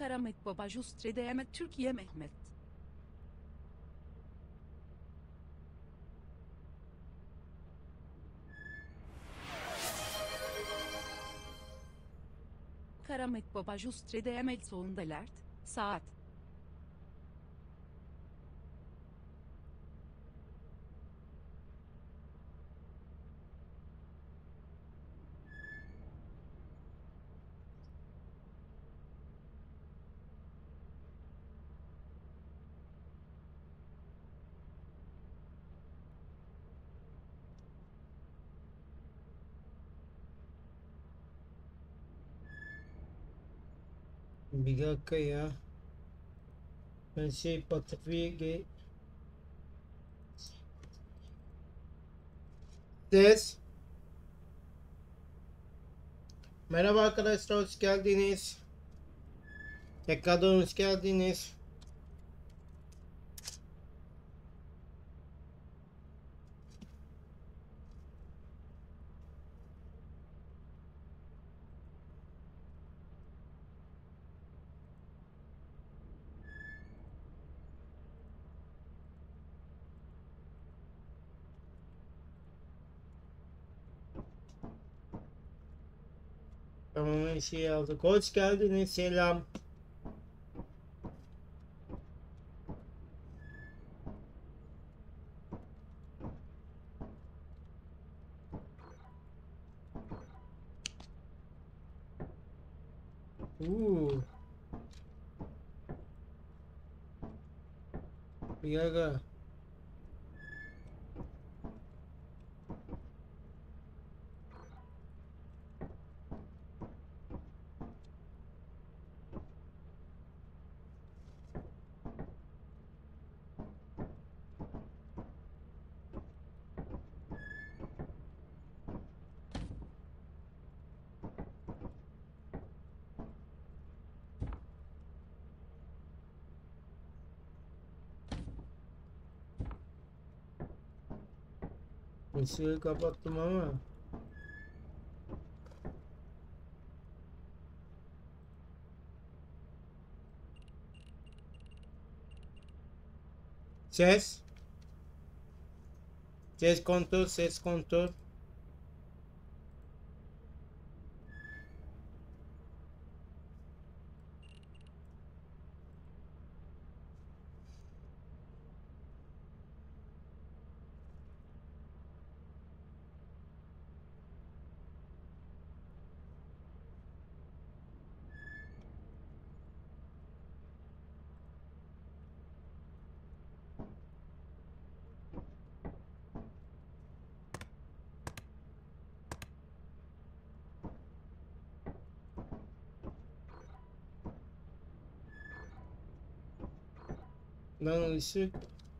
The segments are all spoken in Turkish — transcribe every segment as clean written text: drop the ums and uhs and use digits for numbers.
Karamet Baba Justre Demet Türkiye Mehmet. Karamet Baba Justre Demet Soğundalert, saat. Bir dakika ya. Ben Batıfiye Ses. Merhaba arkadaşlar, hoş geldiniz. Tekrardan hoş geldiniz. Tamam, her şeyi aldık. Hoş geldiniz, selam. Bir dakika. Işığı kapattım ama. Ses. Ses kontrol, ses kontrol. Lan ışık.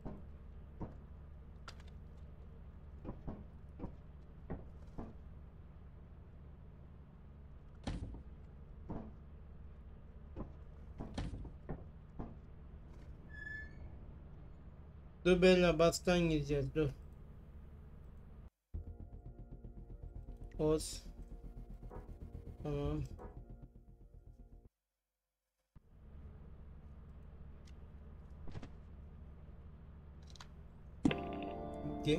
Dur Bella, bastan gireceğiz, dur. Oz. Tamam. Okey.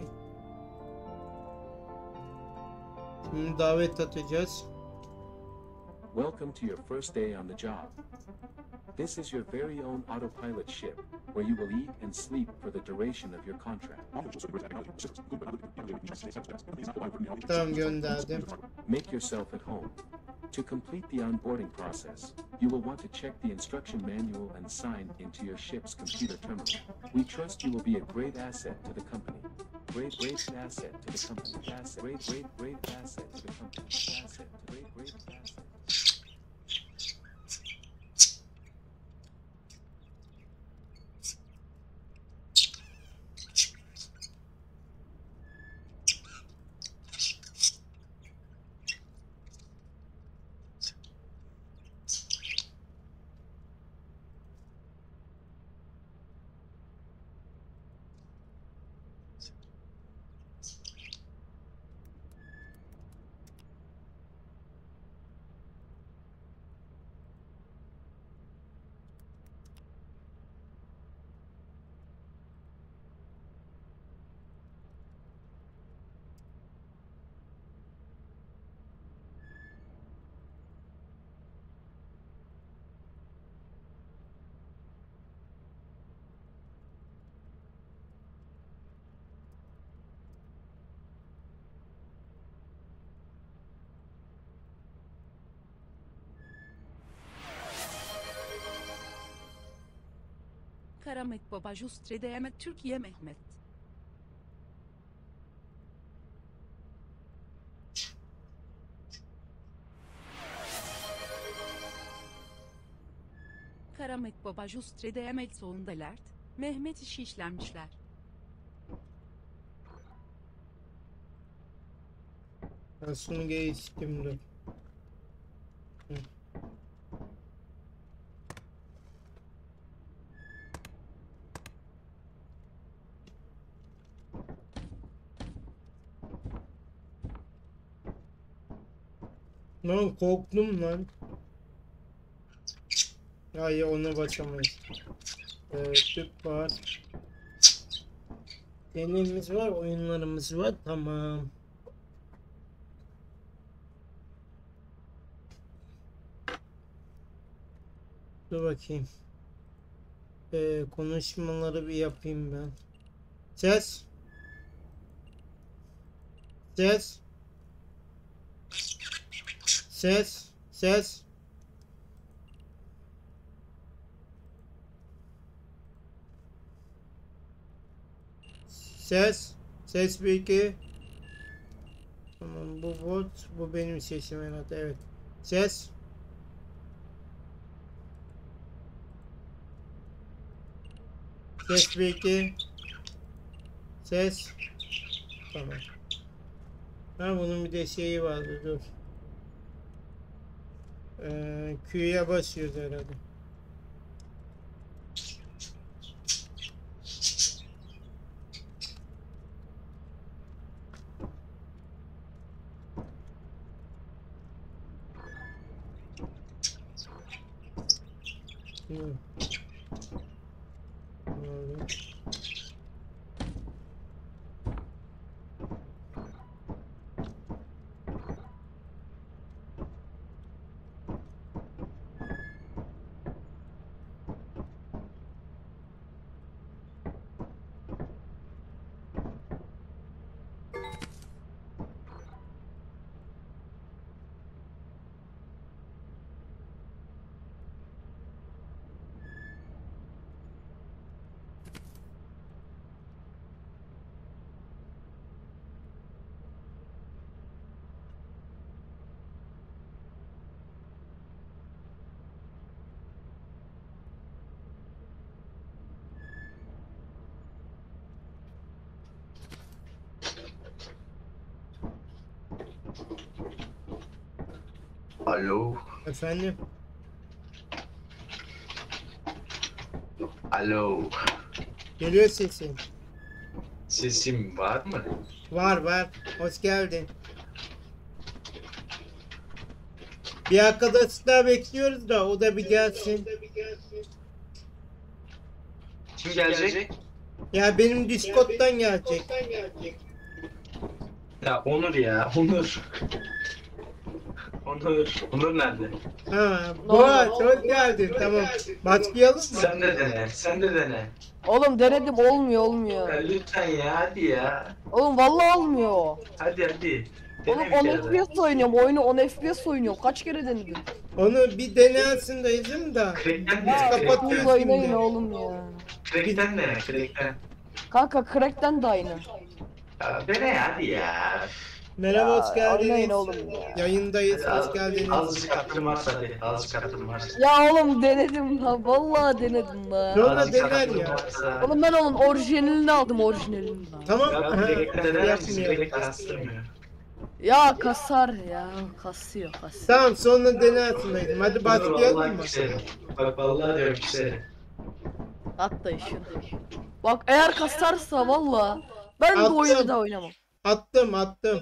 Şimdi davet atacağız. Welcome to your first day on the job. This is your very own autopilot ship, where you will eat and sleep for the duration of your contract. Tamam, gönderdim. Make yourself at home. To complete the onboarding process, you will want to check the instruction manual and sign into your ship's computer terminal. We trust you will be a great asset to the company. Great asset to the company. Asset. Great asset to the company. Asset. Great asset. Karamet Baba Justre Demet Türkiye Mehmet. Karamet Baba Justre Demet Soğundelert, Mehmet işi işlenmişler. Ben şunu geçtim dur. Hı. Lan korktum lan. Hayır ona basamayız. Tüp var. Deneyimimiz var, oyunlarımız var. Tamam. Dur bakayım. Konuşmaları bir yapayım ben. Ses. Ses. Ses. Ses. Ses. Ses 1-2. Tamam bu bot. Bu benim sesim herhalde. Evet. Ses. Ses 1-2. Ses. Tamam. Ha bunun bir de şeyi vardı dur. Q'ya basıyoruz herhalde. Hı. Oldu. Alo, Efendim? alo. Geliyor sesin. Sesim var mı? Var var. Hoş geldin. Bir arkadaş daha bekliyoruz da o da bir gelsin. Kim gelecek? Ya benim Discord'dan gelecek. Ya Onur ya, Onur. Onur nerede? Ha, Boğaç hoş geldin. Tamam. Başlayalım mı? Sen de dene, sen de dene. Oğlum denedim olmuyor. Ya lütfen ya, hadi ya. Oğlum vallahi olmuyor. Hadi. Oğlum Dene bir 10 kere de. FPS oynuyorum. Oyunu 10 FPS oynuyorum. Kaç kere denedim? Onu bir denersin dayıcım da. Crack'ten Biz dene, kapatıyoruz Bu oynayın şimdi. oğlum ya. Crack'ten dene, Crack'ten. Kanka Crack'ten de aynı. Ya dene ya, hadi ya. Merhaba hoş Oynayın geldiniz. oğlum ya. Yayındayız hoş geldiniz. Azıcık hatırım varsa hadi, azıcık hatırım varsa. Ya oğlum denedim lan. Vallahi denedim lan. Sonra Azıcık dener hatırım ya. varsa. Oğlum ben onun orijinalini aldım orijinalini. Tamam. Ya Aha, Crack'ten dener misin? yapmıyor. Crack kastırmıyor. Ya kasar ya. Kasıyor. Tamam sonra denersin dayıcım. Hadi Onur başlayalım vallahi mı? küserim. Bak vallahi diyorum küserim. At da işini. Bak eğer kasarsa valla ben de Attım. oyunu da oynamam. Attım.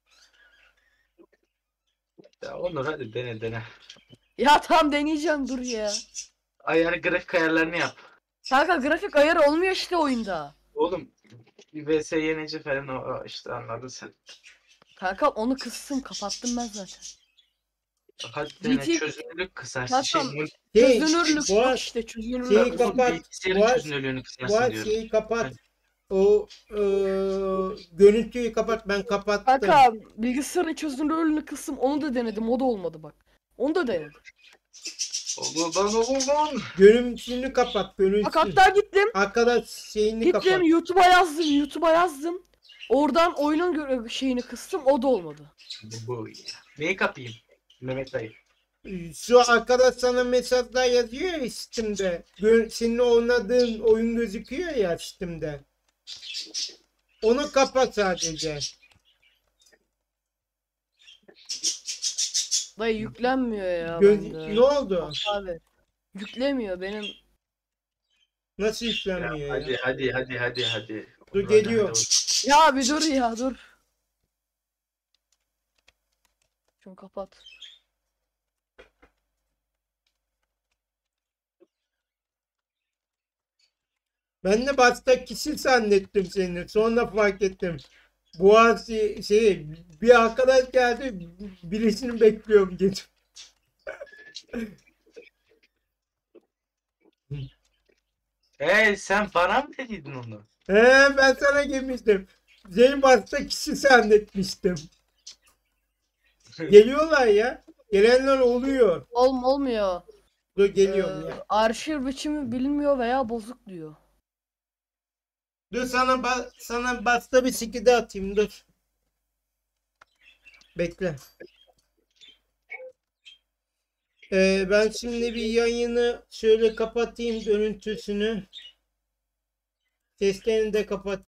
Ya Onur hadi dene. Ya tam deneyeceğim dur ya. Ayarı grafik ayarlarını yap. Kanka grafik ayarı olmuyor işte oyunda. Oğlum bir VS yenici falan o işte anladın sen. Kanka onu kıssın kapattım ben zaten. Hadi dene GT çözünürlük kısarsın. Kankam, Şey, Çözünürlük bu yok ar- işte çözünürlük. şeyi yok. kapat. Bilgisayarın Var- çözünürlüğünü Bu kısarsın diyorum. şeyi kapat. O görüntüyü kapat. Ben kapattım. Kanka bilgisayarın çözünürlüğünü kıssım onu da denedim o da olmadı bak. Onu da denedim. Oğlum lan. Görüntüsünü kapat. Bak hatta gittim Gittim. Arkadaş şeyini kapat. Gittim YouTube'a yazdım. Oradan oyunun şeyini kıstım, o da olmadı. Bu ya. Neyi kapayım? Mehmet dayı. Şu arkadaş sana mesajlar yazıyor ya Steam'de. Senin oynadığın oyun gözüküyor ya Steam'de. Onu kapat sadece. Dayı yüklenmiyor ya Göz... bende. Ne oldu? Abi. Yüklemiyor benim. Nasıl Ya, yüklenmiyor ya? hadi. Dur Hadi, geliyor. hadi. Ya bir dur ya dur. Şunu kapat. Ben de başka kişi zannettim seni. Sonra fark ettim. Boğaz bir arkadaş geldi. Birisini bekliyorum dedim. Sen bana mı dediydin onu? He, ben sana gelmiştim. Seni başka kişi zannetmiştim. Geliyorlar ya. Gelenler oluyor. Olmuyor. Dur geliyorum ya. Arşiv biçimi bilinmiyor veya bozuk diyor. Dur sana başka bir sikide atayım dur. Bekle. Ben şimdi bir yayını şöyle kapatayım görüntüsünü. Seslerini de kapat.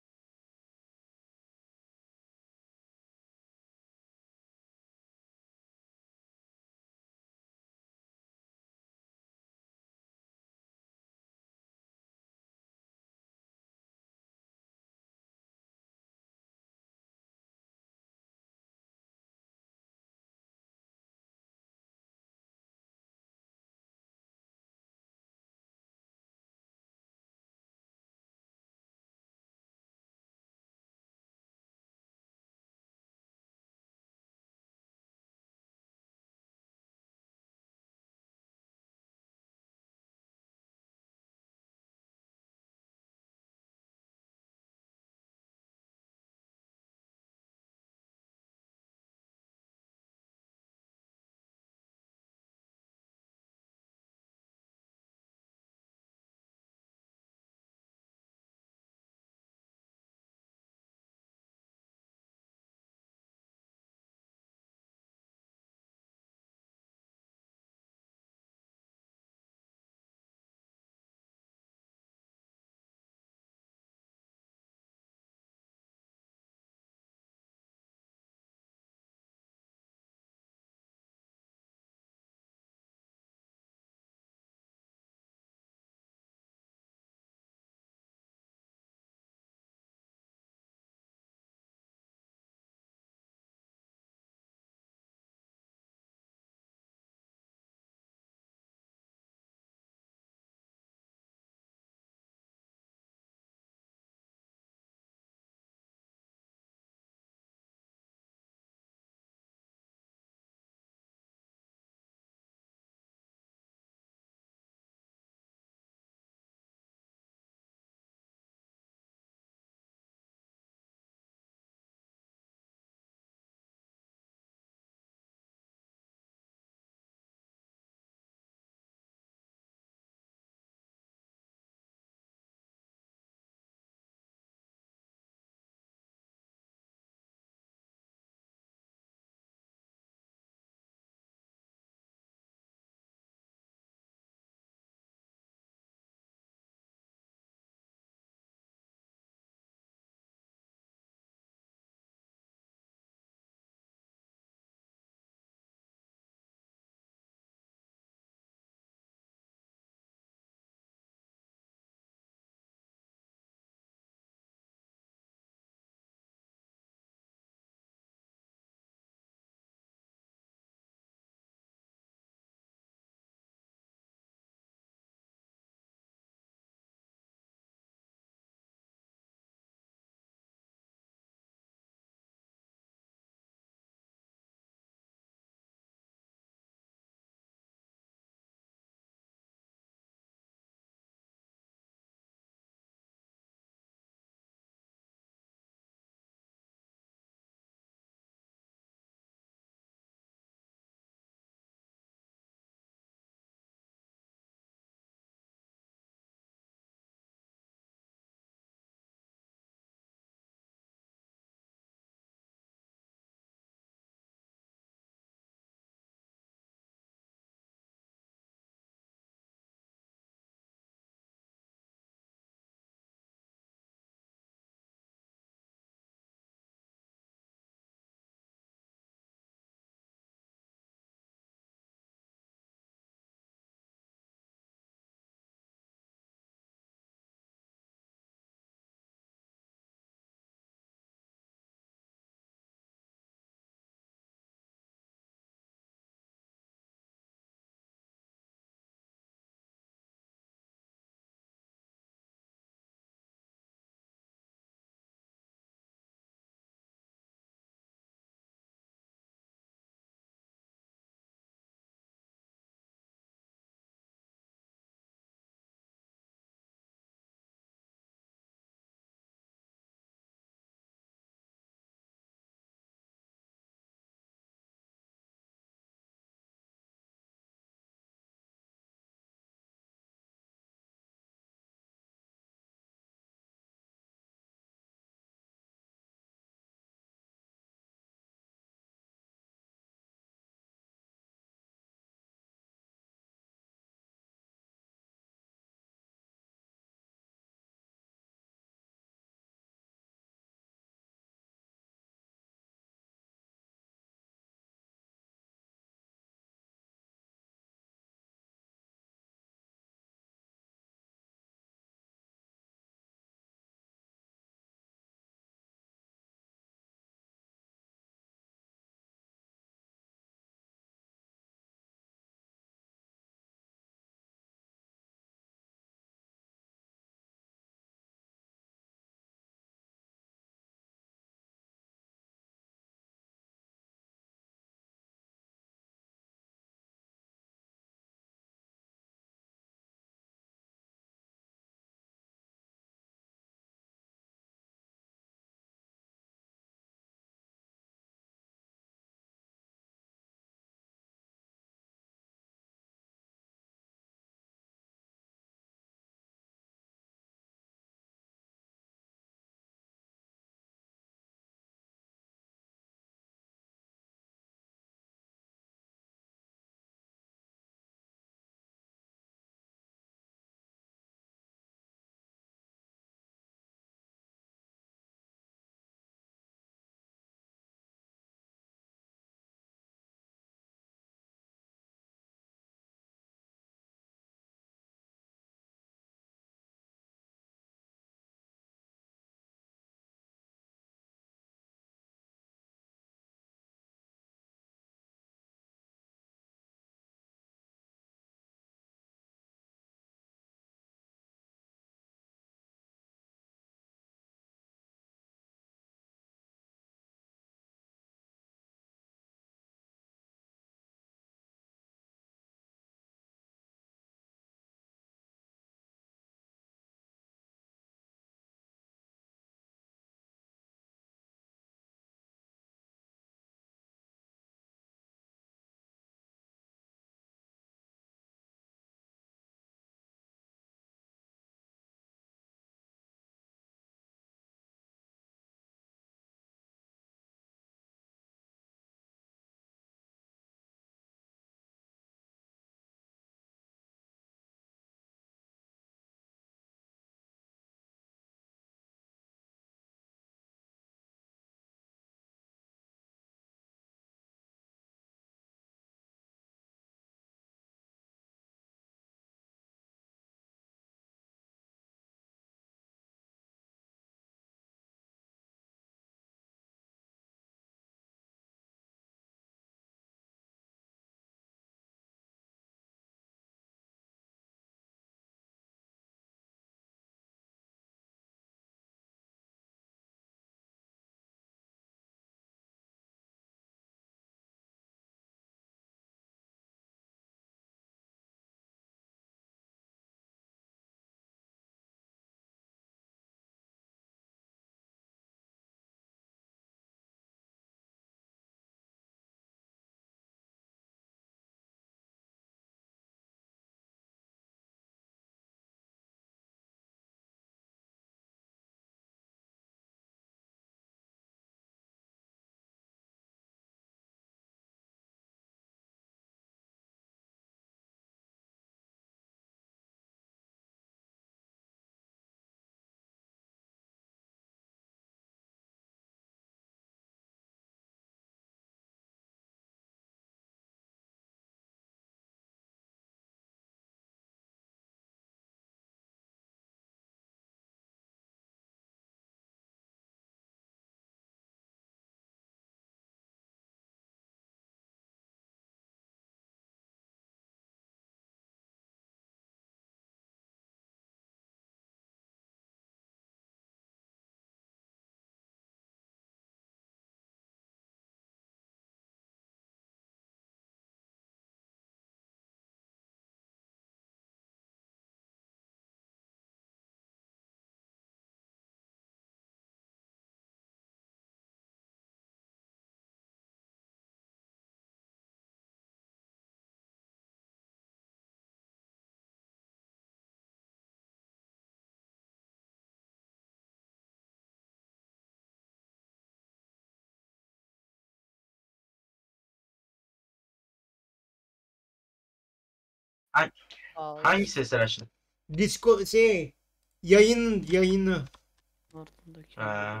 Al. Hangi sesler açtın? Disco yayını. Ardındaki Ha.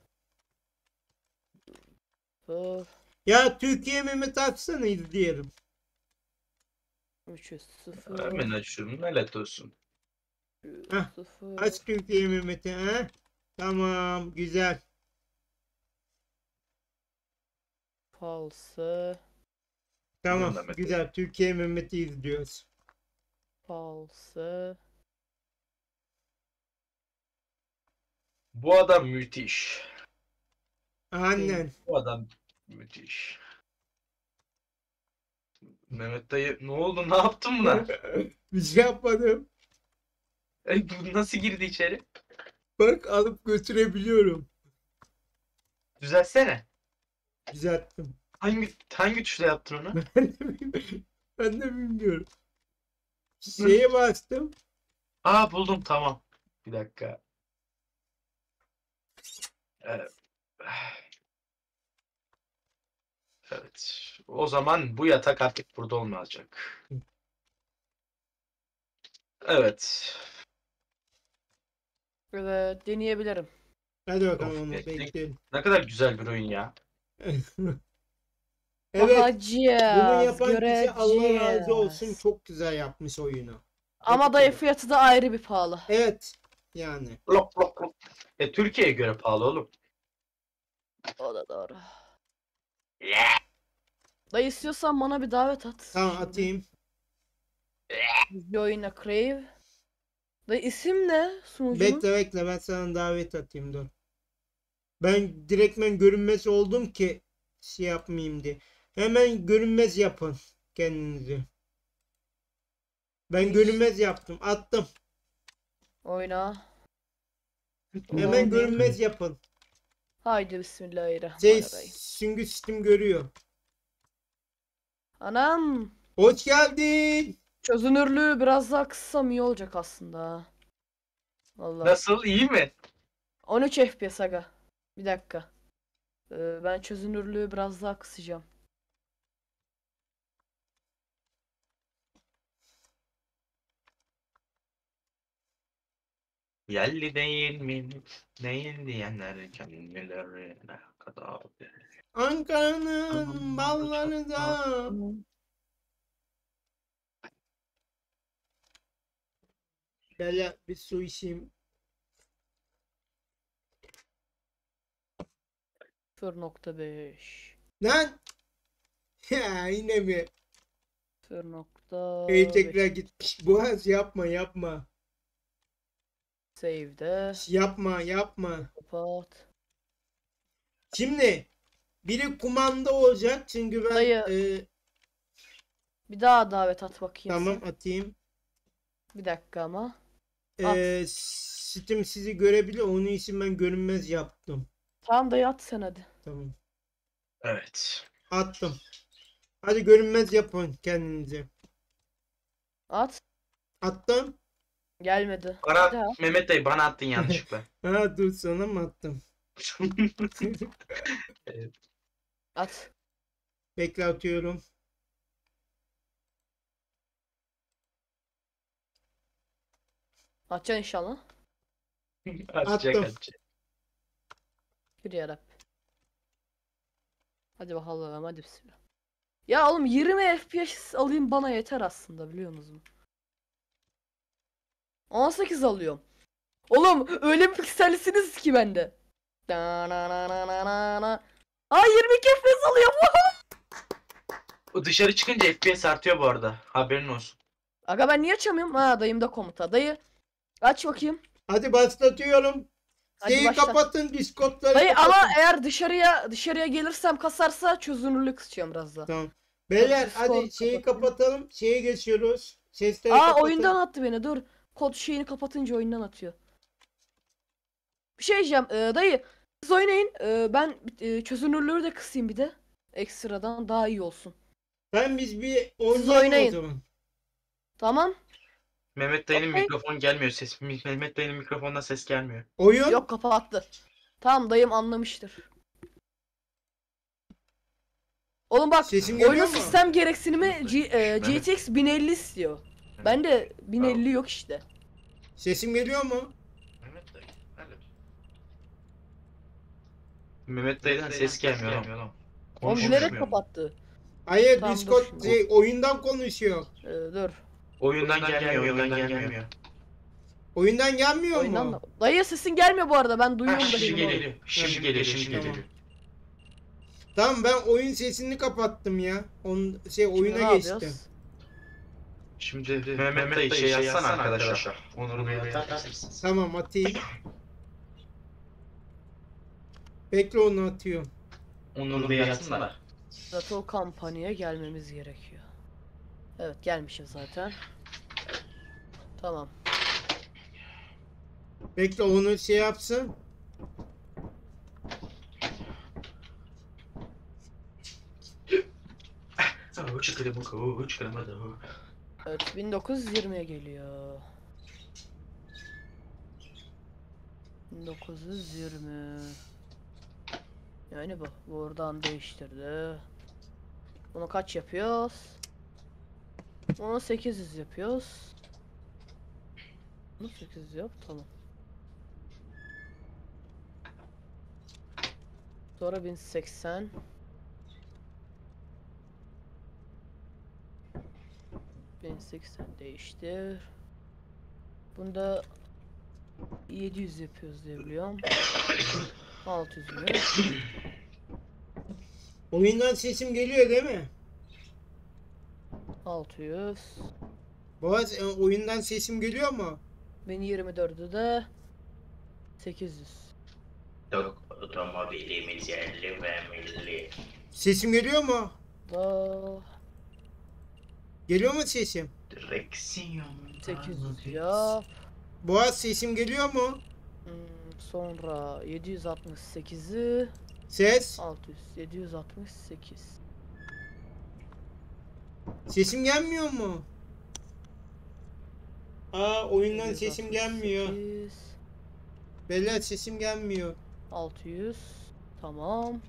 Sıfır, Ya Türkiye Mehmet açsana izleyelim. 300 Hemen açıyorum. Lanet olsun. Heh, 0 Aç Türkiye Mehmet'i ha. Tamam güzel. false Tamam Mehmet. güzel. Türkiye Mehmet'i izliyoruz. false. Bu adam müthiş. Annen. Bu adam müthiş. Mehmet dayı ne oldu? Ne yaptın buna? Bir şey yapmadım. Bu nasıl girdi içeri? Bak alıp götürebiliyorum. Düzelsene. Düzelttim. Hangi tuşla yaptın onu? Ben de bilmiyorum. Şeye bastım. Aa buldum tamam. Bir dakika. Evet. Evet. O zaman bu yatak artık burada olmayacak. Evet. Evet, deneyebilirim. Hadi bakalım Of, onu bekle. bekleyelim. Ne kadar güzel bir oyun ya. Evet. Bunu Bakacağız, yapan kişi Allah razı olsun. göreceğiz. Çok güzel yapmış oyunu. Ama dayı fiyatı da ayrı bir pahalı. Evet. Yani. Lok lok lok. Türkiye'ye göre pahalı oğlum. O da doğru. Dayı istiyorsan bana bir davet at. Tamam Şimdi. atayım. Join a Crave. Dayı isim ne sunucunun? Bekle ben sana davet atayım dur. Ben direktmen görünmez oldum ki şey yapmayayım diye. Hemen görünmez yapın kendinizi. Ben görünmez yaptım. Attım. Oyna. Hemen Oynayayım. görünmez yapın. Haydi bismillahirrahmanirrahim. Süngü sistem görüyor. Anam. Hoş geldin. Çözünürlüğü biraz daha kıssam iyi olacak aslında. Vallahi. Nasıl? İyi mi? 13 FPS aga. Bir dakika. Ben çözünürlüğü biraz daha kısacağım. Yerli değil mi? Değil diyenler kendilerine kadar. Ankara'nın balları da. Böyle bir su içeyim. 0.5 Lan. Ya yine mi? 0.5 Tekrar gitmiş. Boğaz yapma. Save'de Yapma. kapat. Şimdi biri kumanda olacak çünkü ben Dayı. Bir daha davet at bakayım. tamam sen. atayım. Bir dakika ama. At. Steam sizi görebilir. Onun için ben görünmez yaptım. Tamam dayı at sen hadi. Tamam. Evet. Attım. Hadi görünmez yapın kendinize. At. Attım. Gelmedi. Hadi Bana, at. Mehmet dayı bana attın yanlışlıkla. Ha dur sana mı attım? At. Bekle atıyorum. Atacaksın inşallah. Atacak Attım. atacak. Bir yarabbim. Hadi bakalım hadi bismillah. Ya oğlum 20 FPS alayım bana yeter aslında biliyor musunuz? 18 alıyorum. Oğlum öyle bir piksellisiniz ki bende. Aa 22 FPS alıyorum. O dışarı çıkınca FPS artıyor bu arada. Haberin olsun. Aga ben niye açamıyorum? Ha dayımda komuta. Dayı aç bakayım. Hadi başlatıyorum. Hadi Şeyi başlat. kapatın. Discord'ları Dayı kapatın. ama eğer dışarıya gelirsem kasarsa çözünürlük kısacağım biraz daha. Tamam. Beyler Discord hadi şeyi kapatayım. kapatalım. Şeye geçiyoruz. Sesleri Aa kapatın. oyundan attı beni dur. Kod şeyini kapatınca oyundan atıyor. Bir şey diyeceğim dayı siz oynayın ben çözünürlüğü de kısayım bir de. Ekstradan daha iyi olsun. Biz bir oynayalım oynayın. o zaman. Tamam. Mehmet dayının Okey. mikrofon gelmiyor ses. Mehmet dayının mikrofondan ses gelmiyor. Oyun. Yok kapattı. Tamam dayım anlamıştır. Oğlum bak Sesim geliyor oyunun mu? sistem gereksinimi Mehmet. GTX 1050 istiyor. Bende 1050 yok işte. Sesim geliyor mu? Mehmet dayı. Alo. Mehmet dayıdan ses gelmiyor lan. Oğlum Konuşmuyor. bilerek kapattı. Hayır, Tamam, dur Discord şimdi. oyundan konuşuyor. Dur. Oyundan gelmiyor. Oyundan gelmiyor Oyundan mu? da. Dayı sesin gelmiyor bu arada. Ben duyuyorum da. Şimdi şimdi. geliyor. Şimdi geliyor. Tamam, ben oyun sesini kapattım ya. Oyuna Ne geçtim. yapıyoruz? Şimdi Mehmet dayı şey yazsana arkadaşlar. Onur'u bir atarsınız. Tamam, atayım. Bekle, onu atıyorum. Onur'u bir yazsana. Zato kampanyaya gelmemiz gerekiyor. Evet, gelmişiz zaten. Tamam. Bekle, onu şey yapsın. Evet, 1920'ye geliyor. 1920. Yani bu buradan değiştirdi. Bunu kaç yapıyoruz? Bunu 800 yapıyoruz. Bunu 800 yap, tamam. Sonra 1080. Değiştir. Bunda 700 yapıyoruz diye biliyorum. 600 mü? Oyundan sesim geliyor değil mi? 600. Boğaz, oyundan sesim geliyor mu? 1024'ü de 800. Otomobilimiz yerli ve milli. Sesim geliyor mu? Da Geliyor mu sesim? Direksiyon. 800 yap. Boğaz, sesim geliyor mu? Sonra 768'i Ses. 600. 768. Sesim gelmiyor mu? Oyundan sesim gelmiyor. 768, Beyler, sesim gelmiyor. 600. Tamam.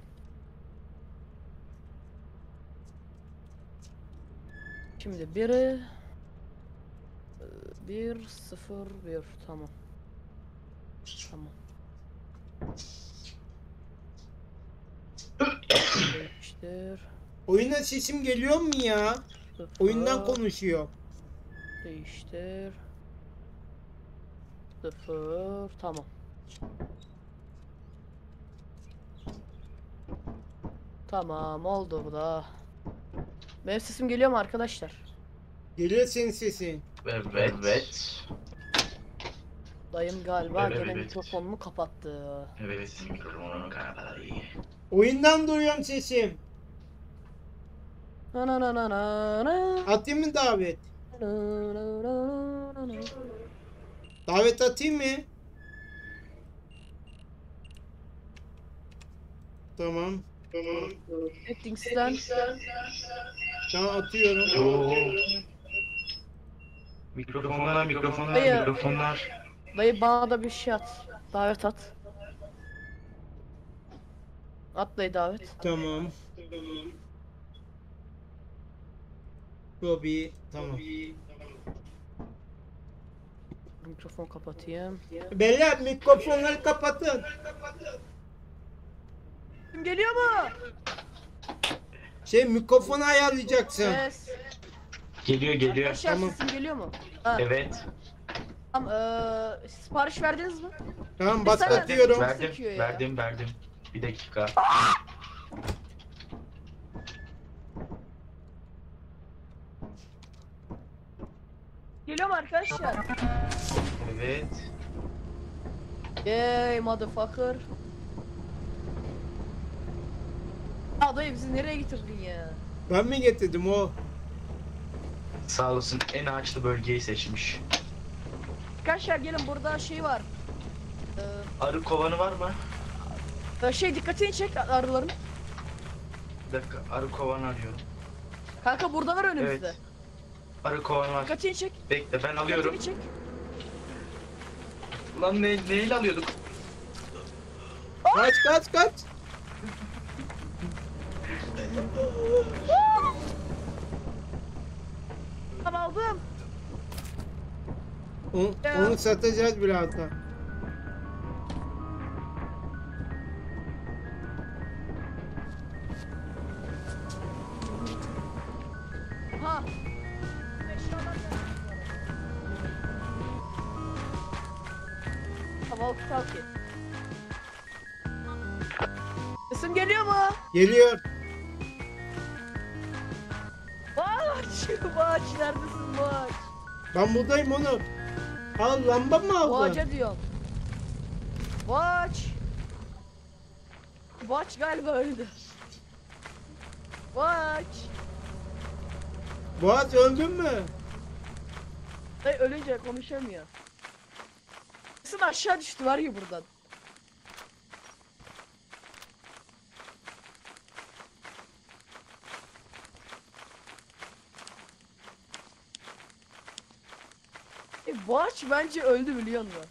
Şimdi biri 1 0 1 tamam. Tamam. Değiştir. Oyundan sesim geliyor mu ya? Oyundan Sıfır. konuşuyor. Değiştir. 0 tamam. Tamam oldu bu da. Benim sesim geliyor mu arkadaşlar? Geliyor senin sesin. Evet. Dayım galiba Evet, gene evet. mikrofonunu kapattı. Evet. Mikrofonun kapalı. Oyundan duyuyorum sesim. Na na na na na na. Atayım mı davet? Na na na na na. Davet atayım mı? Tamam. Settings'ten Tamam, atıyorum. Oo. Mikrofonlar. Dayı. Dayı bana da bir şey at. Davet at. At dayı davet. Tamam. Lobby. Tamam. Mikrofon kapatayım. Beyler, mikrofonları kapatın. Kim geliyor mu? Mikrofonu ayarlayacaksın. Ses. Geliyor. Arkadaşlar Tamam. sesim geliyor mu? Ha, Evet. tamam. Sipariş verdiniz mi? Tamam, Bir başlatıyorum. saniye. Sekiyor ya. Verdim. Bir dakika. Geliyor mu arkadaşlar? Evet. Yay motherfucker. Ya dayı bizi nereye getirdin ya? Ben mi getirdim o? Sağ olasın. En ağaçlı bölgeyi seçmiş. Arkadaşlar gelin, burada şey var. Arı kovanı var mı? Dikkatini çek arıların. Bir dakika. Arı kovanı arıyorum. Kanka burada var önümüzde. Evet. Arı kovanı var. Dikkatini çek. Bekle ben alıyorum. Dikkatini çek. Lan neyle alıyorduk? Kaç. Tamam aldım. Onu satacağız birazdan. Ha. Eşyalar Tamam, talkie. Sesim geliyor mu? Geliyor. Baç, Baç neredesin Baç? Ben buradayım Onur. Al lamba mı aldın? Baç'a diyorum. Baç. Baç galiba öldü. Baç. Boğaz öldün mü? Dayı ölünce konuşamıyor. Sesin aşağı düştü var ya buradan. Boğaç bence öldü biliyor musun?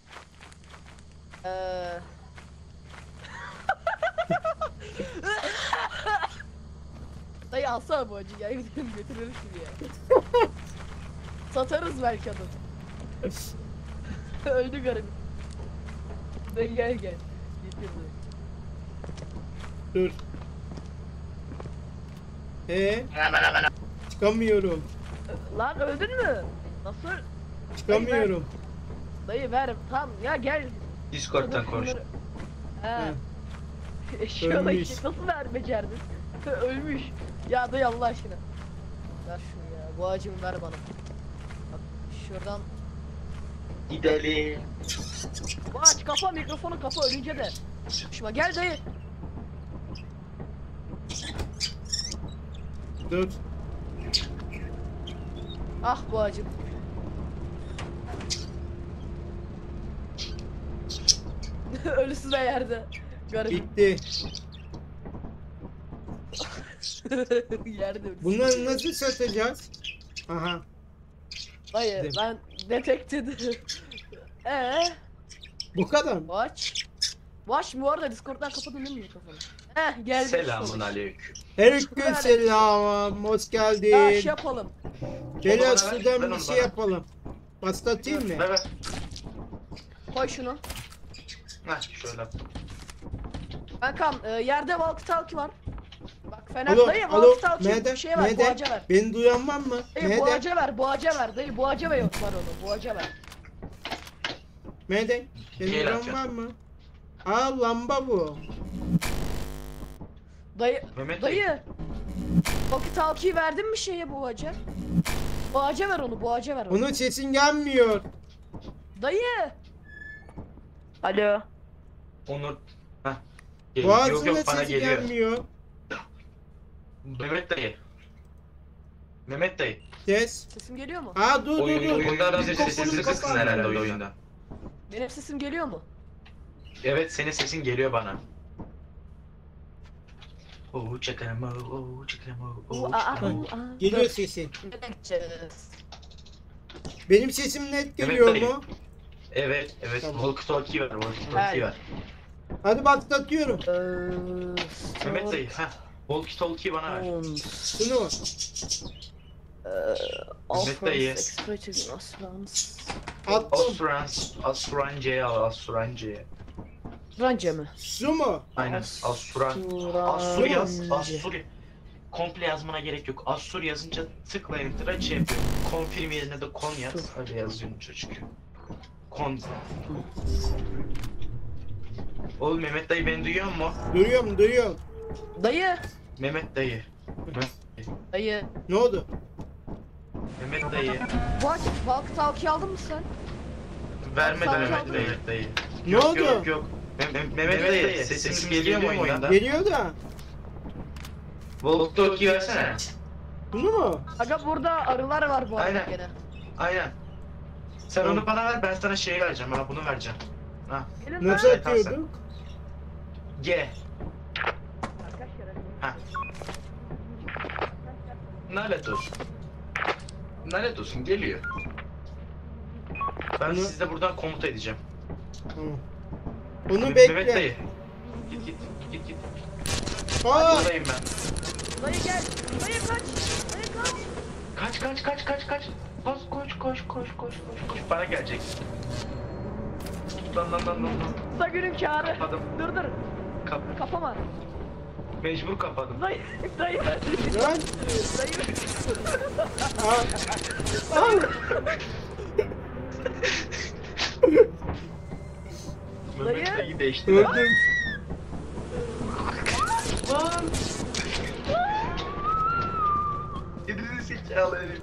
Dayı alsana Boğaç'ı ya gidelim götürelim şuraya. Satarız belki adam. Öldü garip. Dayı gel. Getir Dur. Çıkamıyorum. Lan öldün mü? Nasıl? Çıkamıyorum. Dayı ver. Tamam ya gel. Discord'dan konuş. He. Eşyalı Ölmüş. işte nasıl becerdin? Ölmüş. Ya dayı Allah aşkına. Ver şunu ya. Bu ağacımı ver bana. Bak şuradan. Gidelim. Bu ağaç kapa mikrofonu kapa ölünce de. Şuna gel dayı. Dur. Ah bu ağacım. Ölüsü de yerde. Garip. Bitti. Yerde ölüsü. Bunları nasıl satacağız? Aha. Dayı Değil. ben detektedim. Bu kadar mı? Watch. Watch bu arada Discord'dan kapadın değil mi mikrofonu? Geldi. Selamun aleyküm. Aleykümselam. Hoş Ya geldin. şey yapalım. Beyler Bana ver, ver sudan bir onu şey bana. yapalım. Başlatayım mı? Ver. Koy şunu. Heh şöyle. Kankam yerde walkie talkie var. Bak fener Alo, dayı alo, walkie talkie nerede? bir şey ver Nerede? boğaca ver. Beni duyan var mı? Dayı Nerede? boğaca ver dayı boğaca ver var onu boğaca ver. Nerede? Beni Gel duyan atacağım. var mı? Aa lamba bu. Dayı Mehmet dayı. Walkie talkie'yi verdin mi şeye boğaca? Boğaca ver onu boğaca ver onu. Onun sesin gelmiyor. Dayı. Alo. Onur. Heh. Yok Boğazın da bana sesi geliyor. gelmiyor. Mehmet dayı. Ses. Sesim geliyor mu? Aa dur dur dur. Oyunda biraz Mikrofonu sesini kıstın kapat. herhalde oyunda. Benim sesim geliyor mu? Evet senin sesin geliyor bana. Oo çekelim oo çekelim oo çekelim. Geliyor Dur. sesin. Nereye gideceğiz? Benim sesim net geliyor dayı. mu? Evet Tamam. walkie talkie ver walkie talkie ver. Hadi başlatıyorum. Mehmet dayı walkie talkie bana ver. Bunu. Mehmet dayı. Attım. Asurance'ye al Asurance'ye. Rance mi? Su mu? Aynen Asuran. Asur yaz Asur. Komple yazmana gerek yok. Asur yazınca tıkla enter'a şey yapıyor. Confirm yerine de kon yaz. Öyle yazıyorum çocuk. Kon. Oğlum Mehmet dayı beni duyuyor mu? Duyuyorum. Dayı. Mehmet dayı. Dayı. Ne oldu? Mehmet dayı. Walkie talkie aldın mı sen? Vermedi Sağ ol, Mehmet sağ ol. dayı. Ne Yok, oldu? Yok. Mehmet dayı sesim geliyor mu oyunda? Geliyor da. Walkie talkie versene. Bunu mu? Aga burada arılar var bu arada Aynen. gene. Aynen. Sen Tamam. onu bana ver ben sana şey vereceğim ha bunu vereceğim. Ha. Gelin Nasıl lan. atıyorduk? G. Arkadaşlar. Ha. Nalet olsun. Nalet olsun geliyor. Ben Bunu- sizde buradan komuta edeceğim. Tamam. Onu Mehmet bekle. dayı. Git. Aa! Buradayım ben. Dayı gel. Dayı kaç. Dayı kaç. Kaç. Bas koş. Bana gelecek. Lan. Da günün kârı. Kapadım. Dur. Kapama. Mecbur kapadım. Dayı. Lan. Dayı. Al. Mehmet Dayı. dayı değişti. Öldüm. Lan. Gidin zekalı herif.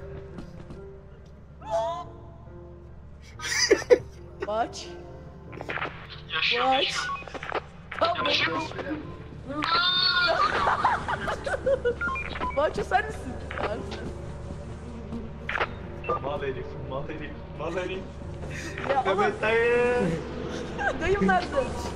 Maç. Yaşıyor. Maç. Tamam. Maço sen misin? Mal herif. Ya ama Mehmet dayı. dayım nerede?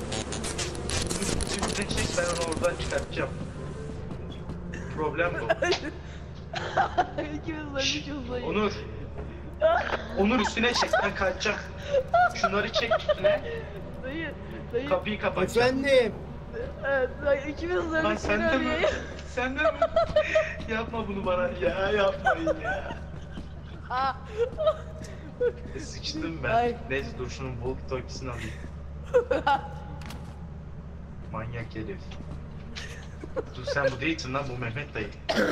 Şimdi çek, ben onu oradan çıkartacağım. Problem bu. İkimiz ölmüşüz dayı. Onur üstüne çek, ben kaçacağım. Şunları çek üstüne, Dayı. kapıyı kapatacağım. Efendim. Evet dayı ikimiz Lan ölmüşüz. sen de mi? Sen de mi? Yapma bunu bana ya, yapmayın ya. Sıçtım ben. Ay. Neyse dur şunun walkie talkiesini alayım. Manyak herif. Dur sen bu değilsin lan, bu Mehmet dayı.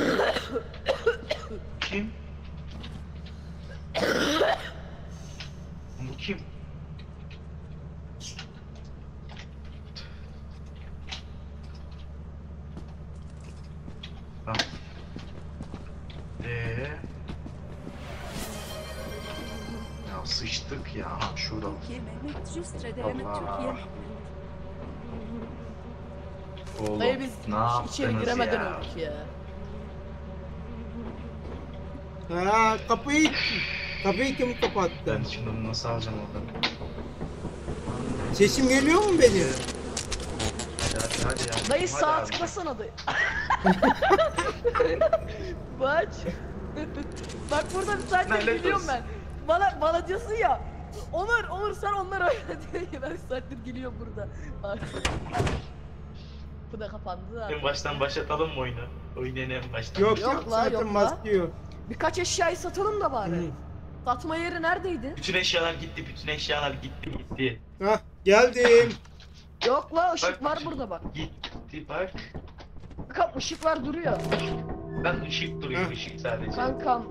Kim? Bu kim? Tamam. Ya sıçtık ya şurada. Türkiye Mehmet Justre demek Allah. Türkiye Mehmet. Oğlum Dayı biz ne yaptınız içeri giremeden ya? öldük ya. Ha, kapıyı kim kapattı? Ben şimdi bunu nasıl alacağım oradan? Sesim geliyor mu benim? Hadi ya. Dayı Hadi sağ abi. tıklasana dayı. Maç. Bak burada bir saattir Lanet geliyorum olsun. ben. Bana diyorsun ya. Onur sen onları oyna diyor ya, ben bir saattir geliyorum burada. Bu da kapandı zaten. En baştan başlatalım mı oyunu? Oyunu en baştan. Yok Yok yok la, zaten yok la. başlıyor. Birkaç eşyayı satalım da bari. Hı. Satma yeri neredeydi? Bütün eşyalar gitti, bütün eşyalar gitti. Hah geldim. Yok la, ışık Bak. var burada bak. Gitti bak. Kankam ışık var duruyor. Ben ışık duruyor, Heh. ışık sadece. Kankam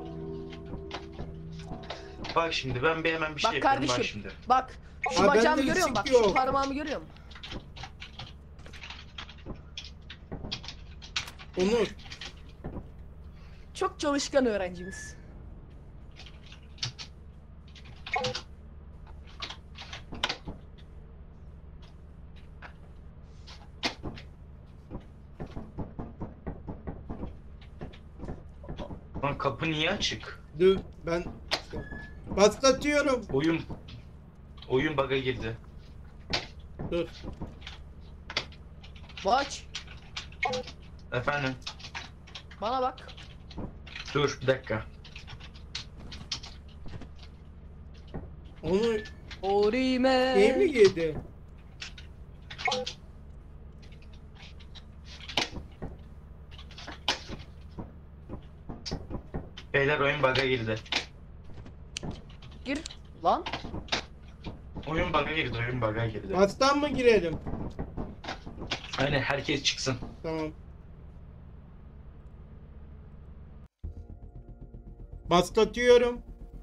Bak şimdi ben hemen bir şey bak yapıyorum bak kardeşim. şimdi. Bak şu Aa, bacağımı bende görüyor musun? ışık Bak şu yok. parmağımı görüyor musun? Onur. Çok çalışkan öğrencimiz. Lan kapı niye açık? Dur ben başlatıyorum. Oyun bug'a girdi. Dur. Maç Efendim? bana bak. Dur bir dakika. Onu Orime. iyi mi yedi? Beyler oyun bug'a girdi. Gir lan. Oyun bug'a girdi. Baştan mı girelim? Aynen herkes çıksın. Tamam. Başlatıyorum.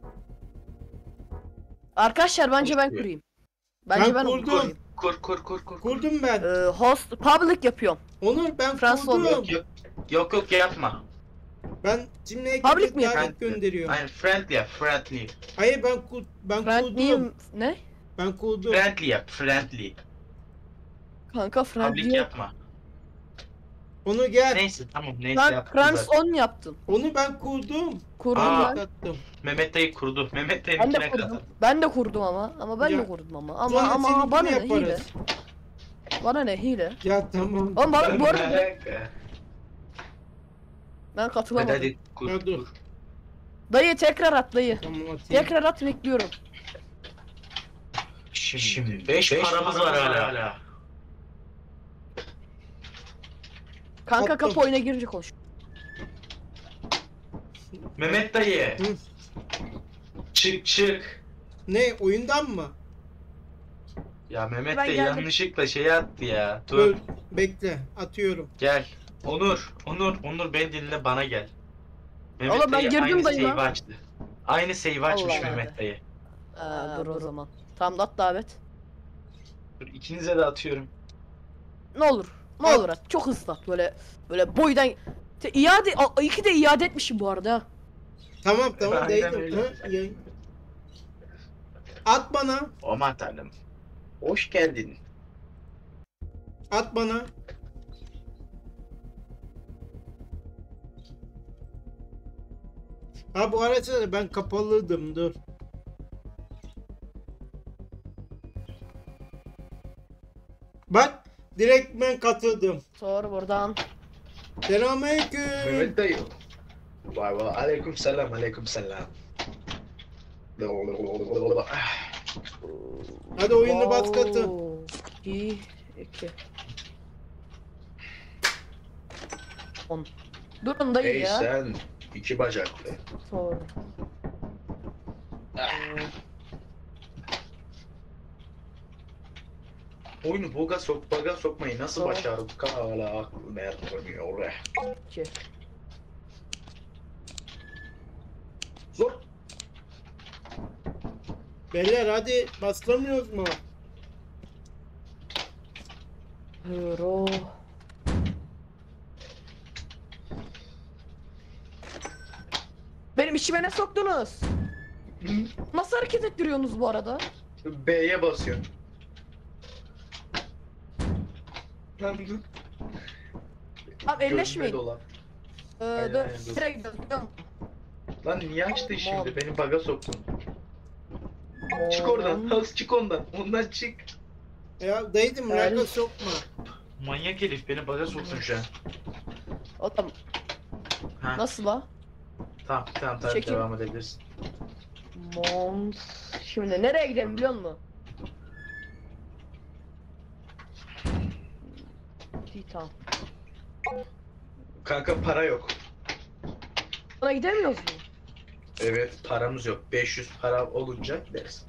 Arkadaşlar bence ben kurayım. Bence ben kurdum. kurayım. Kur. Kurdum ben. Host public yapıyorum. Onur ben Fransız kurdum. olmuyor. Yok yapma. Ben şimdi Public ekibe mi yapayım? davet gönderiyorum. Aynen friendly yap, friendly. Hayır ben Friendly kurdum. ne? Ben kurdum. Friendly yap, friendly. Kanka Public friendly. yapma. Onu gel. Neyse tamam neyse Ben yap. Friends 10 yaptım. Onu ben kurdum. Kurdum Aa. ben. Başlattım. Mehmet dayı kurdu. Mehmet Ben de dayı'nkine kurdum. kadar. Ben de kurdum ama ben Ya, de kurdum ama. Sonra Ama seninkini bana ne yaparız. hile? Bana ne hile? Ya tamam. Oğlum bana bu arada Ben ben katılamadım. hadi kur. Ya dur. kur. Dayı tekrar at dayı. Tamam atayım. Tekrar at bekliyorum. Şimdi 5 paramız var hala. Kanka Attım. kapı oyuna girince konuş. Mehmet dayı. Hı. Çık çık. Ne oyundan mı? Ya Mehmet Ben de geldim. yanlışlıkla şey attı ya. Dur. Dur. Bekle. Atıyorum. Gel. Onur beni dinle, bana gel. Oğlum ben dayı girdim aynı dayı lan. save'i açtı. Aynı save'i açmış Allah Mehmet Allah. dayı. Dur o zaman. Tamam da at davet. Dur, ikinize de atıyorum. Ne olur. Ne At. olur at. Çok hızlı at. Böyle boydan. İki de iade etmişim bu arada. Ha. Tamam Aynen değdim. öyle. Yayın. At bana. Aman tanrım. Hoş geldin. At bana. Ha bu arada ben kapalıydım, dur. Bak direkt ben katıldım. Sor buradan. Selamünaleyküm. Mehmet dayı. Vay vay. Aleyküm selam. Aleyküm selam. Hadi oyunu bas katıl. 2 2 10. Durun dayı Ey ya. sen. İki bacaklı. Sor. Oyunu baga sokmayı nasıl Doğru. başardık? Hala aklım ermiyor. 2. Zor. Beyler hadi baslamıyoruz mu? Euro. Benim içime ne soktunuz? Nasıl hareket ettiriyorsunuz bu arada? B'ye basıyorsun. Lan dur. Abi elleşmeyin. Gözüme dolan. Dur. aynen, dur. Nereye gidiyoruz biliyor musun? Lan niye açtın şimdi? Beni baga soktun. Çık Aman. oradan. Hız çık ondan. Ondan çık. Ya dayıdım raka sokma. Manyak herif beni baga soktun şu an. Oğlum Ha, nasıl la? tamam Çekin. devam edebilirsin. Mons. Şimdi nereye gidelim biliyor musun? İyi tamam. Kanka para yok. Bana gidemiyoruz mu? Evet paramız yok. 500 para olunca gideriz.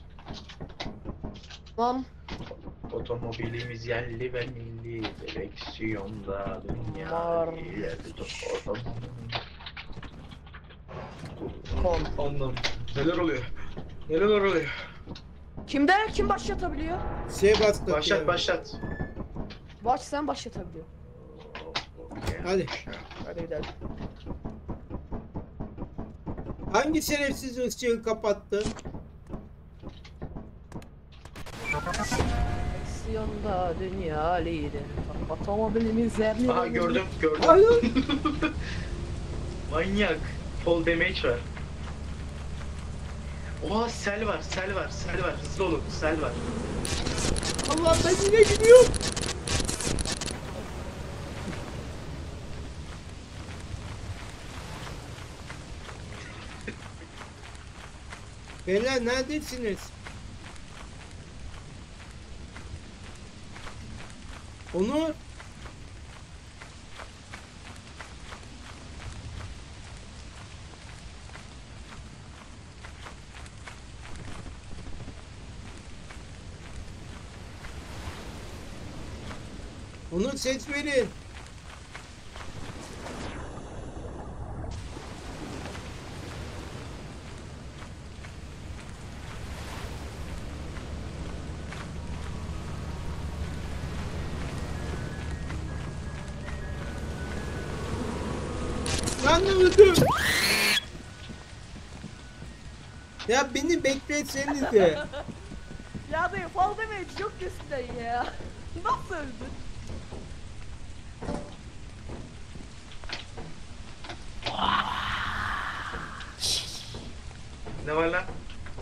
Tamam. Otomobilimiz yerli ve milli. Direksiyonda dünya Var. ileride otomobil. Kon. Anlam. Neler oluyor? Neler oluyor? Kimde? Kim başlatabiliyor? Şey bas Başlat. Baş sen başlatabiliyor. Hadi. Hadi gidelim. Hangi şerefsiz ışığı kapattı? Aksiyonda dünya lideri. Otomobilimiz yerli. Aha gördüm. Hayır. Manyak. Fall damage var. Oha sel var. Hızlı olun. Sel var. Allah ben yine gidiyorum. Beyler neredesiniz? Onur. Onur ses verin. Lan öldüm. Ya beni bekletsenize. Ya dayı fal demeyi çok kesin ya. Nasıl öldün? Ne var lan?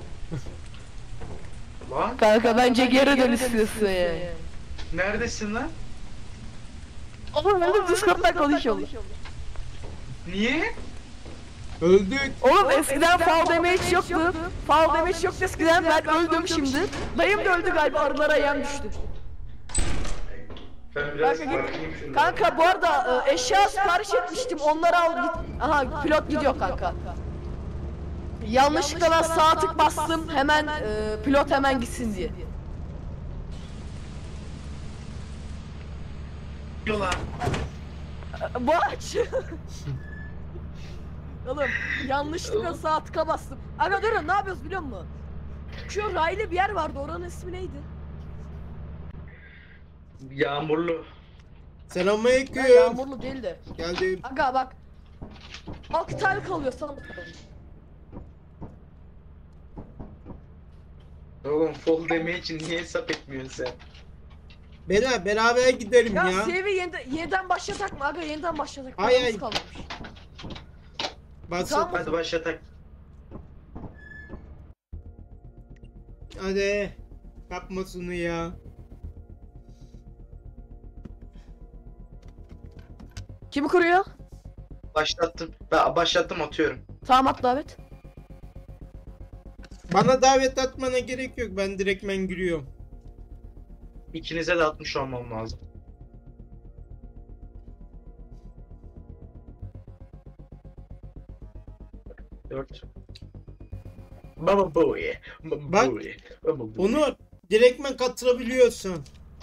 Lan Kanka bence geri dön istiyorsun yani. neredesin lan? Oğlum ben de Discord'dan konuşuyorum. Niye? Öldük. Oğlum eskiden fall damage yoktu. Fall damage yoktu eskiden, ben öldüm şimdi. Dayım da öldü galiba, arılara yem düştü. Ben biraz Kanka git. bakayım şunu. Kanka bu arada eşya sipariş etmiştim, onları al git. Aha pilot gidiyor kanka. Yanlışlıkla ben sağ tık bastım hemen pilot hemen gitsin diye. Yola. Bu aç. Oğlum yanlışlıkla sağ tıka bastım. Aga durun ne yapıyoruz biliyor musun? Şu raylı bir yer vardı oranın ismi neydi? Yağmurlu. Selamünaleyküm. Ya yağmurlu değil de. Geldim. Aga bak. Bak tel kalıyor sana. Oğlum fall deme için niye hesap etmiyorsun sen? Beyler beraber gidelim Ya, ya. save'i yeniden başlatak mı aga yeniden başlatak. Ay, ay. Paramız kalmamış. Bas. Tamam. Hadi başlatak. Hadi. Yapma şunu ya. Kimi kuruyor? Başlattım. Ben başlattım atıyorum. Tamam at davet. Bana davet atmana gerek yok. Ben direktmen giriyorum. İkinize de atmış olmam lazım. Dört. Baba boy. Bak, Onur, direktmen katılabiliyorsun.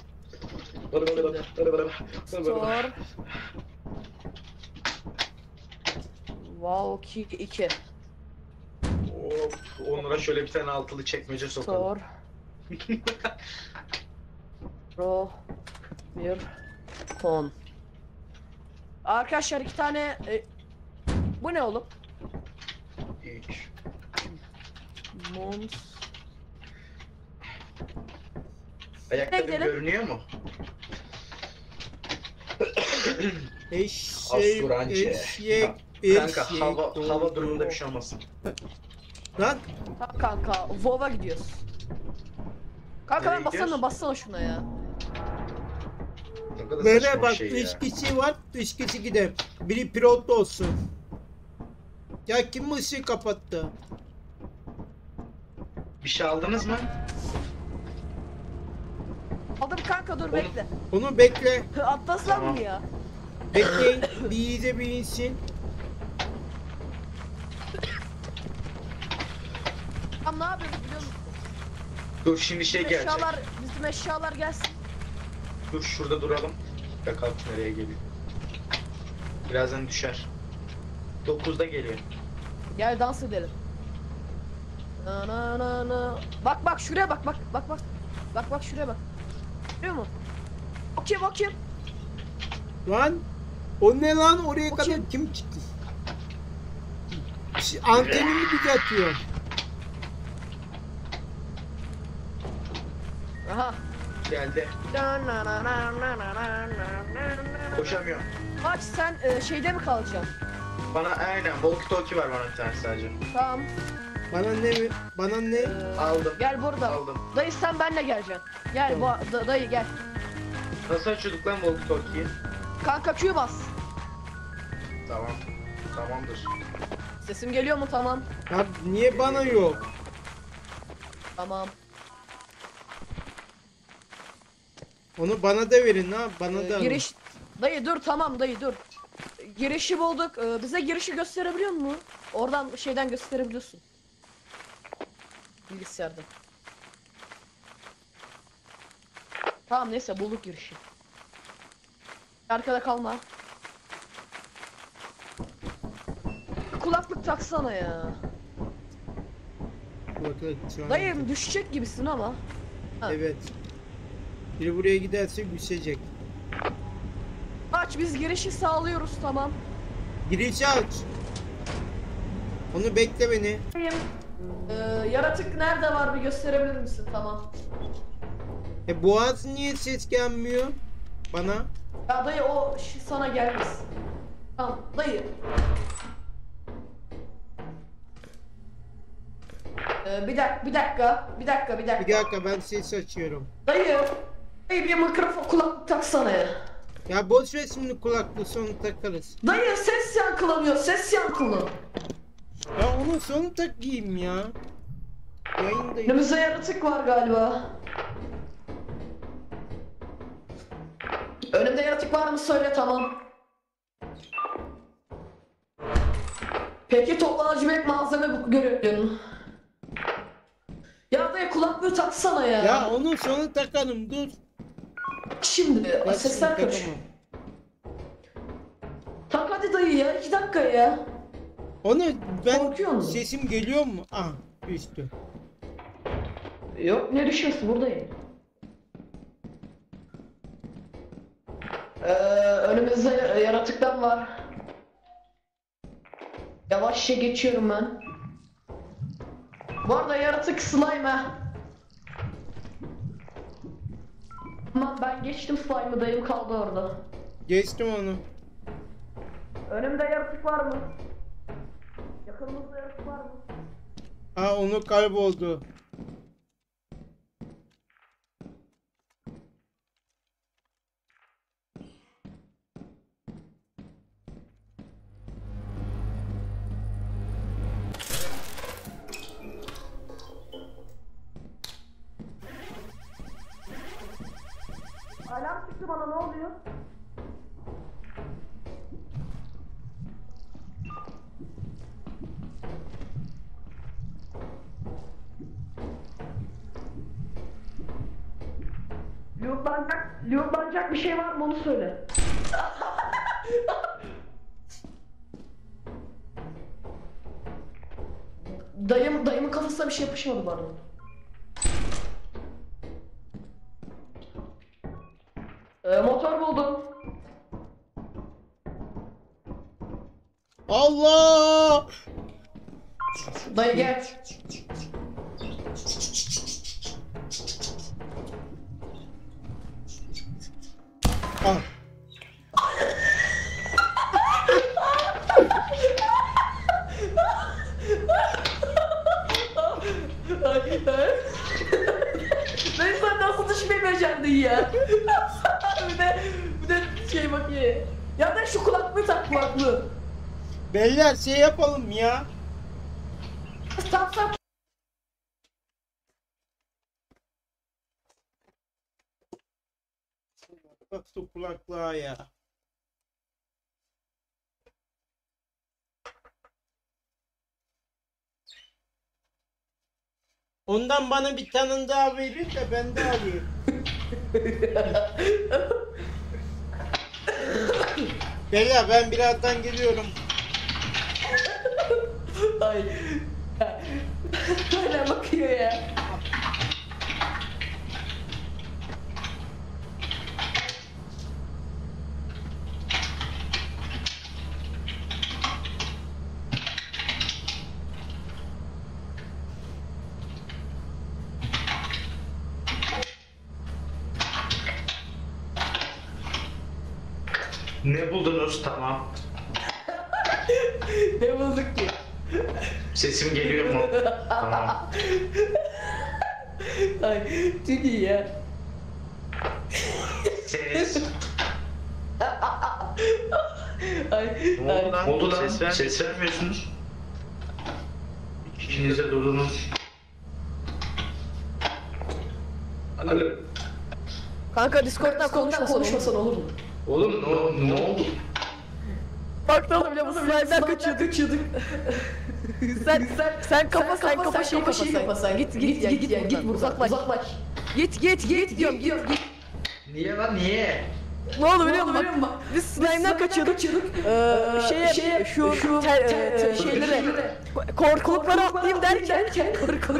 Sor. Valky 2. Hop, Onur'a şöyle bir tane altılı çekmece sokalım. Sor. Pro. Bir. Kon. Arkadaşlar iki tane bu ne oğlum? 3. Mons. Ayaklarım gidelim. görünüyor mu? Eşek, Asurancı. eşek, Kanka eşek. hava durumunda bir şey olmasın. Lan, Tamam kanka. WoW'a gidiyoruz. Kanka Nereye ben bassana gidiyoruz? bassana şuna ya. Ne kadar böyle saçma bir bak, şey dış ya. kişi var, dış kişi gider. Biri pilot olsun. Ya kim bu ışığı kapattı? Bir şey aldınız mı? Aldım kanka dur bekle. Onu bekle, Atlaslan Tamam. mı ya? bekleyin. Bir iyice bir insin. Tamam ne yapıyoruz biliyor musun? Dur şimdi şey Bizim gelecek. eşyalar, bizim eşyalar gelsin. Dur şurada duralım. Bakalım nereye geliyor. Birazdan düşer. 9'da geliyor. Gel dans edelim. Na na na na. Bak bak şuraya bak bak bak bak. Bak bak şuraya bak. Görüyor musun? O kim o kim? Lan, o ne lan? Oraya O kadar kim? kim çıktı? Antenimi düzeltiyor. Aha. Geldi. Na na na na na na na na. Koşamıyorum. Maç sen şeyde mi kalacaksın? Bana aynen walkie talkie var bana bir tane sadece. Tamam. Bana ne? Bana ne? Aldım. Gel burada. Aldım. Dayı sen benle geleceksin. Gel Tamam. dayı gel. Nasıl açıyorduk lan walkie talkie'yi? Kanka Q bas. Tamam. Tamamdır. Sesim geliyor mu? Tamam. Ya niye bana yok? Tamam. Onu bana da verin ha. Bana da. Giriş. Dayı dur tamam dayı dur. Girişi bulduk. Bize girişi gösterebiliyor musun? Oradan şeyden gösterebiliyorsun. Bilgisayarda. Tamam neyse bulduk girişi. Arkada kalma. Kulaklık taksana ya. Dayım düşecek gibisin ama. Ha. Evet. Biri buraya giderse düşecek. Aç biz girişi sağlıyoruz tamam. Girişi aç. Onu bekle beni. Yaratık nerede var bir gösterebilir misin? Tamam. Boğaz niye ses gelmiyor? Bana. Ya dayı o sana gelmez. Tamam dayı. Bir dakika. Bir dakika ben ses açıyorum. Dayı bir mikrofon kulaklık taksana ya. Ya boş ver şimdi kulaklığı sonra takarız. Dayı ses yankılanıyor ses yankılı. Ya onu sonra takayım ya. Yayındayım. Önümüzde yaratık var galiba. Önümde yaratık var mı söyle tamam. Peki toplanıcı bir malzeme görüyorsun. Ya dayı kulaklığı taksana ya. Ya onun sonu takalım dur. Şimdi Ben sesler şimdi karışıyor. takamam. Tak hadi dayı ya 2 dakika ya. Onu Korkuyor ben musun? sesim geliyor mu? Ah üstü. Yok ne düşüyorsun buradayım. Önümüzde yaratıklar var. Yavaşça geçiyorum ben. Bu arada yaratık slime ha. Tamam ben geçtim slime'ı dayım kaldı orada. Geçtim onu. Önümde yaratık var mı? Yakınımızda yaratık var mı? Ha onu kayboldu. Alarm çıktı bana ne oluyor? Lootlanacak bir şey var mı onu söyle. Dayımın kafasına bir şey yapışmadı bana. Motor buldum. Allah! Dayı gel. Ah. Ben sen nasıl düşmeyi becerdin ya? bir de şey bak ya. Ya da şu kulaklığı tak kulaklığı. Beyler şey yapalım ya. Tak. Bak şu kulaklığa ya. Ondan bana bir tane daha verir de ben de alayım. Beyler ben birazdan geliyorum. Ay. Hala bakıyor ya. Ne buldunuz? Tamam. Ne bulduk ki? Sesim geliyor mu? Tamam. Ay çok iyi ya. Ses. Ay, Ne oldu lan? Ne oldu lan? Ses vermiyorsunuz. İkiniz de durdunuz. Alo. Kanka Discord'dan konuşmasan olur mu? Oğlum ne oldu? Bak ne oldu biliyor musun? Slime'den kaçıyorduk. sen kapa şeyi kapa sen. Git buradan. Uzaklaş. Git diyorum git. Niye lan niye? Ne oldu biliyor musun? Biz slime'dan kaçıyorduk. Şeylere korkuluklara atlayayım derken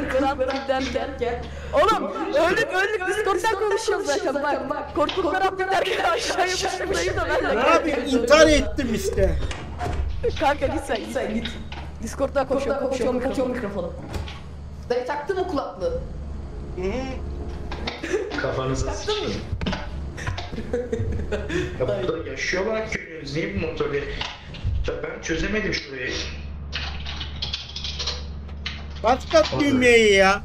oğlum öldük Discord'dan konuşuyoruz zaten bak. Korkuluklara atlayayım derken aşağıya fışkırayım da ben de. Ne yapayım? İntihar ettim işte. Kanka git sen git. Discord'dan konuşuyorum mikrofonu. Dayı taktı mı kulaklığı? Kafanıza sıçtım. Ya burada yaşıyorlar köyünüz. Niye bu motoru? Ya ben çözemedim şurayı. Başkat düğmeyi ya.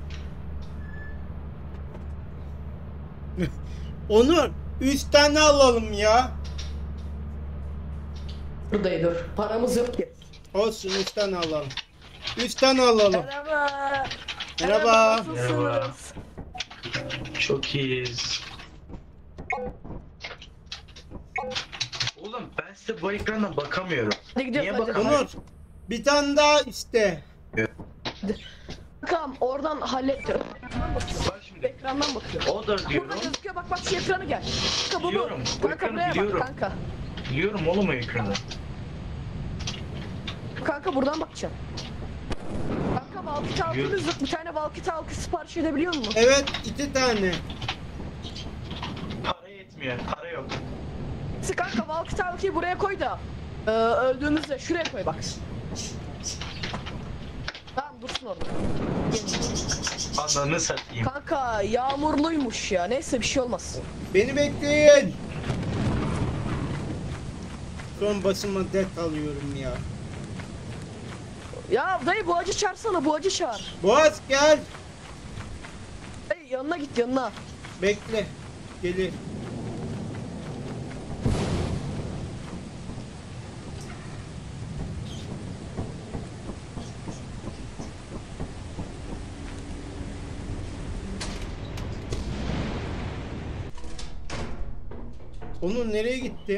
Onur 3 tane alalım ya. Dayı dur. Paramız yok ki. Olsun 3 tane alalım. 3 tane alalım. Merhaba. Merhaba. Merhaba. Çok iyiyiz. Oğlum ben size bu ekrandan bakamıyorum. Hadi gidiyoruz Niye hadi. bakamıyorum? Onur Bir tane daha işte. Kankam oradan halletti. Bak şimdi. Ekrandan bakıyor. Odur diyorum. Burada gözüküyor, bak şu ekranı gel. Kanka bunu. Biliyorum, bu Kanka ekranı buraya biliyorum. bak kanka. Biliyorum oğlum o ekranı. Kanka buradan bakacaksın. Kanka walkie talkie'miz bir tane walkie talkie sipariş edebiliyor musun? Evet 2 tane. Para yetmiyor. Para yok. Kanka walkie talkie'yi buraya koy da öldüğümüzde şuraya koy bak. Tamam dursun orada. Ananı satayım. Kanka yağmurluymuş ya. Neyse bir şey olmaz. Beni bekleyin. Son başıma det alıyorum ya. Ya dayı bu acı çağırsana, bu acı çağır. Boğaz gel. Dayı yanına git yanına. Bekle. Gelir. Onun nereye gitti?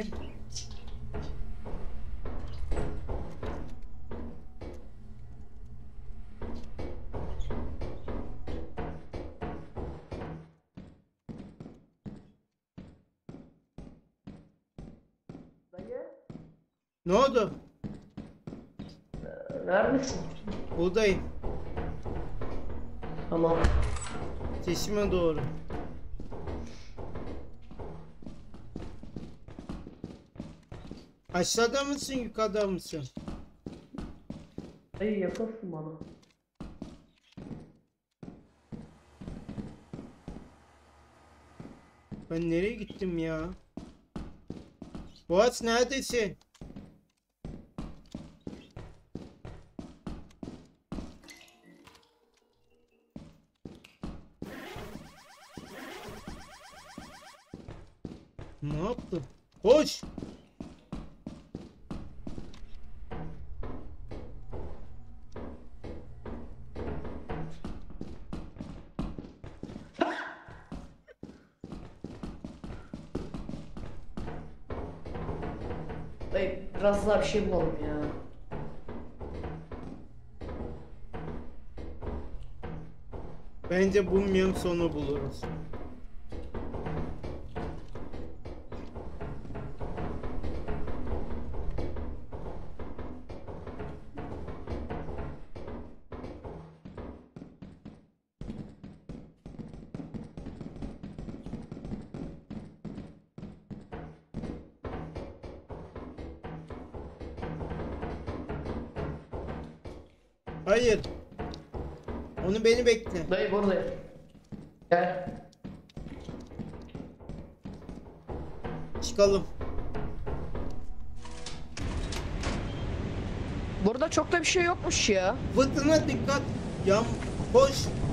Dayı Ne oldu? neredesin? Buradayım. Tamam. Çeşime doğru. Aşağıda mısın, yukarıda mısın? Dayı yakınsın bana. Ben nereye gittim ya? Boğaz neredesin? Ne yaptın? Koş! Dayı biraz daha bir şey bulalım ya. Bence bulmayan sonu buluruz. Hayır. Onu beni bekle. Dayı buradayım. Gel. Çıkalım. Burada çok da bir şey yokmuş ya. Fırtına dikkat. Yam koş.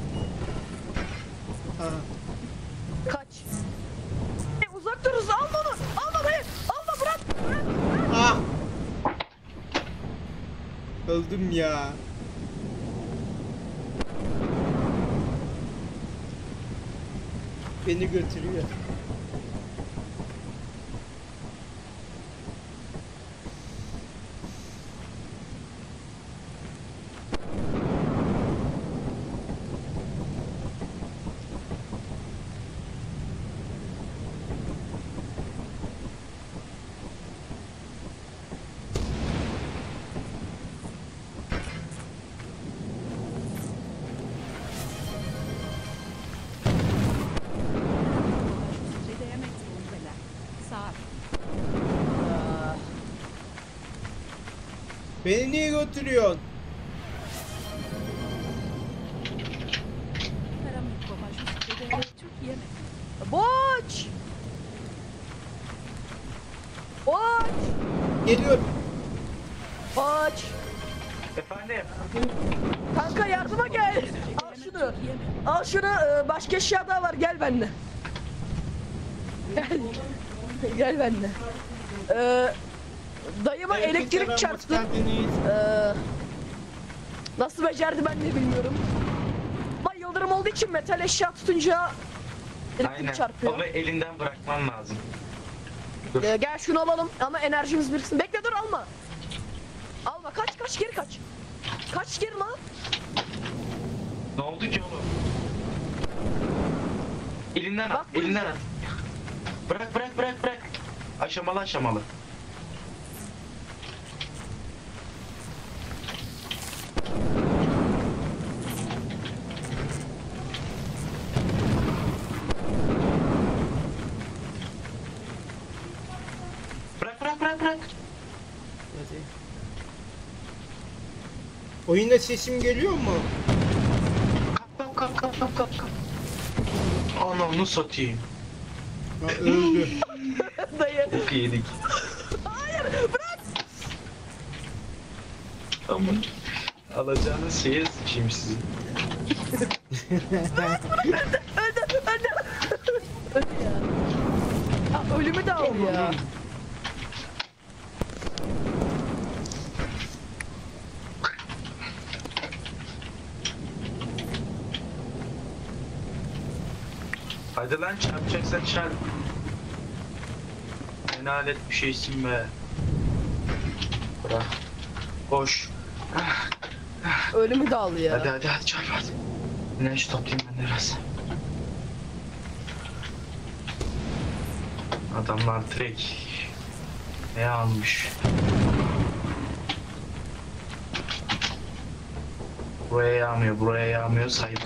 Aha. Kaç. Uzak dururuz. Alma onu. Alma dayı. Alma bırak. Ah. Öldüm ya. Beni götürüyor. Ödeyemek zorundalar. Saat. Beni niye götürüyorsun? Karanlık babacı ödeyemek Türkiye mi? Boç. Boç. Geliyorum. Boç. Efendim? Kanka yardıma gel. Al şunu. Al şunu. Başka eşya daha var. Gel benimle. Gel. Gel benimle. Dayıma elektrik çarptı. Nasıl becerdi ben de bilmiyorum. Ama yıldırım olduğu için metal eşya tutunca elektrik Aynen. çarpıyor. Onu elinden bırakman lazım. Gel şunu alalım ama enerjimiz biriksin. Bekle dur alma. Alma kaç. kaç geri kaç. Kaç geri lan. Ne oldu ki oğlum? Elinden Bak at, bu elinden yüzden. at. Bırak. Aşamalı. Bırak. Oyunda sesim geliyor mu? Kalk. Ananı satayım. Ha, öldü. Dayı. Bok yedik. Aman. Alacağınız şeye sıçayım sizi. Öldü ya. Ha, ölümü de al ya. Hadi lan çarpacaksan çarp. Enalet bir şeysin be. Bırak. Koş. Ölümü de al ya. Hadi çarp hadi. Enerji toplayayım ben de biraz. Adamlar direkt ne almış? Buraya yağmıyor saydım.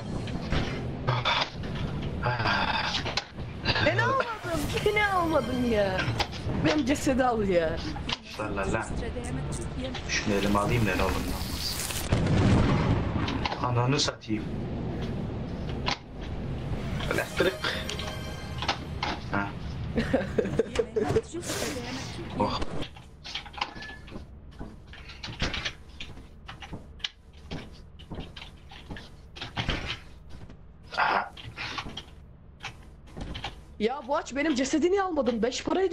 Beni almadın ya. Benim cesedi al ya. La. Ajustere değmek isteyen Şunu elime alayım da ne olur ne olmaz. Ananı satayım. Elektrik. Ha, ajustere değmek isteyen oh. Ya bu aç benim cesedini almadın. 5 parayı